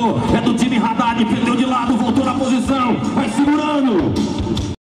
É do time Haddad, perdeu de lado, voltou